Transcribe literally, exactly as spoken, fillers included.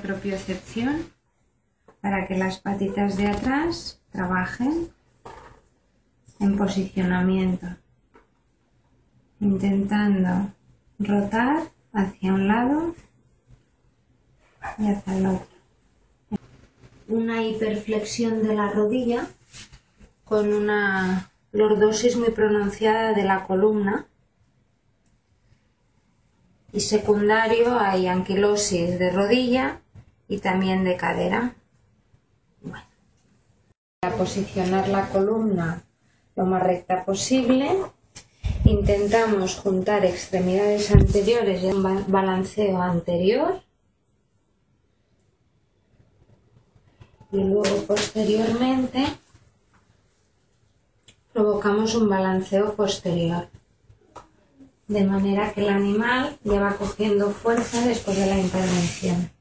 propiocepción para que las patitas de atrás trabajen en posicionamiento, intentando rotar hacia un lado y hacia el otro. Una hiperflexión de la rodilla con una lordosis muy pronunciada de la columna, y secundario hay anquilosis de rodilla y también de cadera. Bueno, para posicionar la columna lo más recta posible, intentamos juntar extremidades anteriores y un balanceo anterior, y luego posteriormente provocamos un balanceo posterior, de manera que el animal ya va cogiendo fuerza después de la intervención.